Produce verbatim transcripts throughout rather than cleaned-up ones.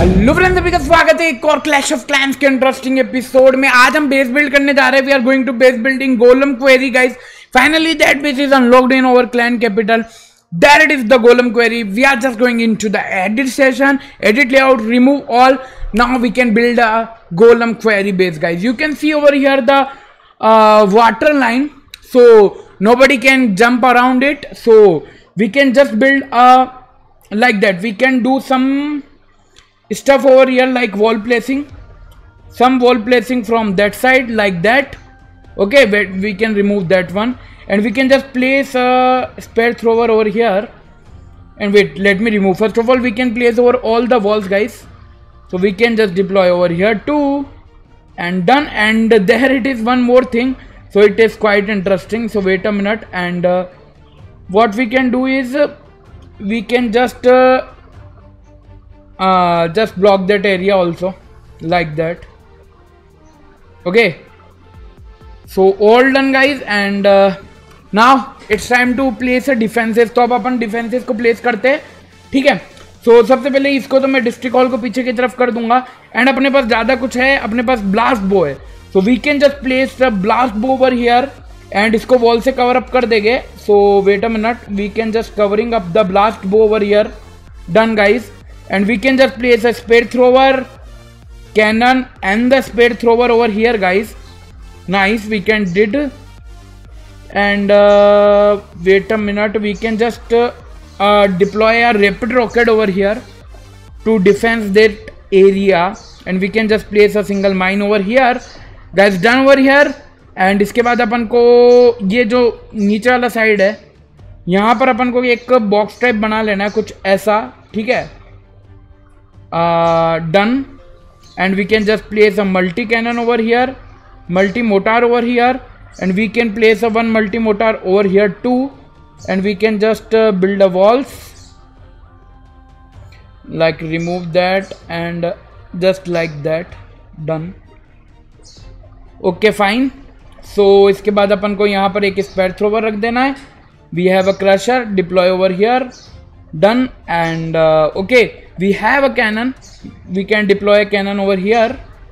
Hello friends, सभी का स्वागत है एक और क्लैश ऑफ क्लैंस के इंटरेस्टिंग एपिसोड में। आज हम बेस बिल्ड करने जा रहे हैं। We are going to base building Golem Quarry guys. Finally that base is unlocked in our clan capital. There it is, the golem query. We are just going into the edit session, edit layout, remove all. Now we can build a golem query base guys. You can see over here the uh, water line, so nobody can jump around it. So we can just build a like that. We can do some stuff over here like wall placing, some wall placing from that side like that. Okay, but we can remove that one. And we can just place a spear thrower over here. And wait, let me remove. First of all, we can place over all the walls, guys. So we can just deploy over here too. And done. And there it is, one more thing. So it is quite interesting. So wait a minute. And uh, what we can do is uh, we can just uh, uh, just block that area also like that. Okay. So all done, guys. And uh, now it's time to place a defences. तो अब अपन defences को place करते हैं, ठीक है. So so, सबसे पहले इसको तो मैं डिस्ट्रिक्ट हॉल को पीछे की तरफ कर दूंगा. एंड अपने पास ज़्यादा कुछ है, अपने पास ब्लास्ट बो है. So we can just place the blast bow over here and इसको वॉल से कवर अप कर देंगे. So wait a minute, we can just covering up the blast bow over here. Done guys. And we can just place a spear thrower, cannon and the spear thrower over here guys. Nice, we can did. And uh, wait a minute, we can just uh, uh, deploy a rapid rocket over here to defend that area. And we can just place a single mine over here guys. Done over here. And इसके बाद अपन को ये जो नीचे वाला side है, यहाँ पर अपन को एक बॉक्स टाइप बना लेना है कुछ ऐसा, ठीक है. Done. And we can just place a multi cannon over here, multi mortar over here. And we can place a one multi mortar over here too. And we can just uh, build a walls like remove that and uh, just like that. Done. Okay, fine. So इसके बाद अपन को यहाँ पर एक spare thrower रख देना है. We have a crusher, deploy over here. Done. And uh, okay, we have a cannon. We can deploy a cannon over here.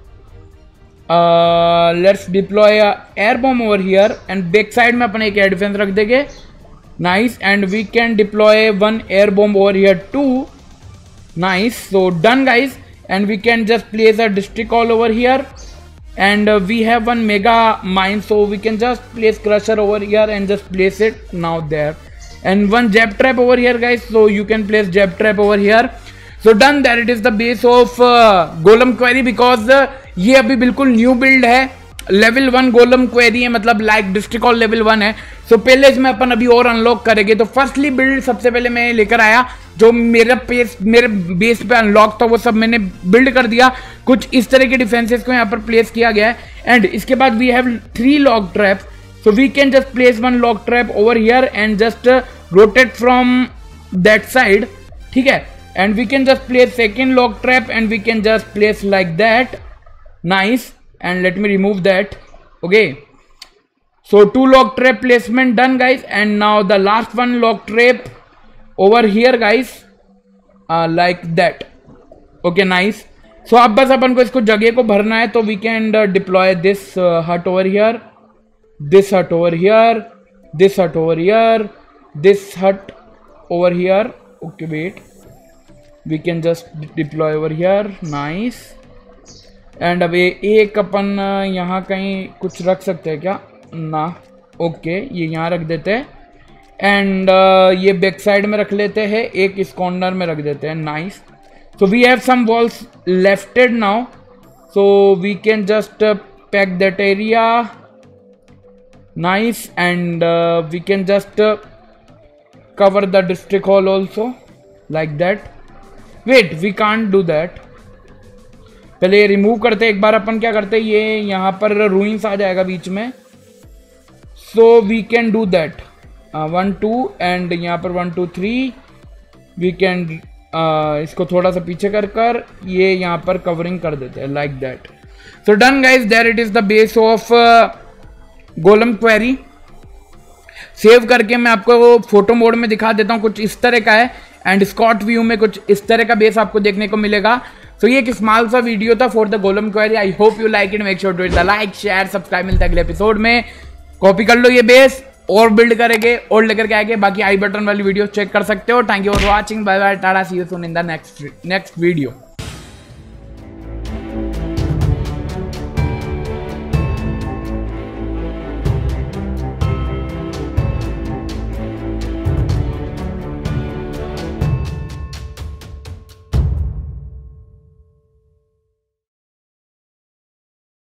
Uh, let's deploy a air bomb over here. And back side में अपन एक air defense रख देंगे. Nice. And we can deploy one air bomb over here too. Nice. So done guys. And we can just place a district hall over here. And uh, we have one mega mine, so we can just place crusher over here and just place it now there. And one jab trap over here guys, so you can place jab trap over here. So done. There it is the base of uh, golem query. Because uh, ये अभी बिल्कुल new build है, level one Golem Quarry है, मतलब like district hall level one है. So so, पहले इसमें अपन अभी और अनलॉक करेंगे. तो फर्स्टली बिल्ड सबसे पहले मैं लेकर आया, जो मेरा पेस मेरे बेस पे अनलॉक था वो सब मैंने बिल्ड कर दिया. कुछ इस तरह के डिफेंसेस को यहाँ पर प्लेस किया गया है. एंड इसके बाद we have three lock trap. So we can just place one lock trap over here and just rotate from that side, ठीक है. And we can just place second lock trap and we can just place like that. Nice. And let me remove that. Okay, so two lock trap placement done guys. And now the last one lock trap over here guys, uh, like that. Okay, nice. So अब बस अपन को इसको जगह को भरना है. तो we can uh, deploy this uh, hut over here, this hut over here, this hut over here, this hut over here. Okay, wait, we can just deploy over here. Nice. And अब एक अपन यहाँ कहीं कुछ रख सकते हैं क्या? ना. ओके, ये यहाँ रख देते हैं. एंड uh, ये बैक साइड में रख लेते हैं, एक इस कॉर्नर में रख देते हैं. Nice. So we have some walls lefted now, so we can just pack that area. Nice. And we can just cover the district hall also like that. Wait, we can't do that. पहले ये remove करते एक बार. अपन क्या करते, ये यहाँ पर ruins आ जाएगा बीच में. So we can do that. One two and यहाँ पर वन टू थ्री. वी कैन इसको थोड़ा सा पीछे कर कर ये यहाँ पर कवरिंग कर देते हैं like that. So done guys. There it is the base of Golem Quarry. Save करके मैं आपको फोटो मोड में दिखा देता हूँ. कुछ इस तरह का है. एंड स्कॉट व्यू में कुछ इस तरह का बेस आपको देखने को मिलेगा. सो ये एक स्मॉल सा वीडियो था for the Golem Quarry. I hope you like it, make sure to hit the like share subscribe. मिलता है अगले एपिसोड में। कॉपी कर लो ये बेस और बिल्ड करेंगे और लेकर के आएंगे। बाकी आई बटन वाली वीडियो चेक कर सकते हो। Thank you for watching, bye bye, टाटा, see you soon in the next next video.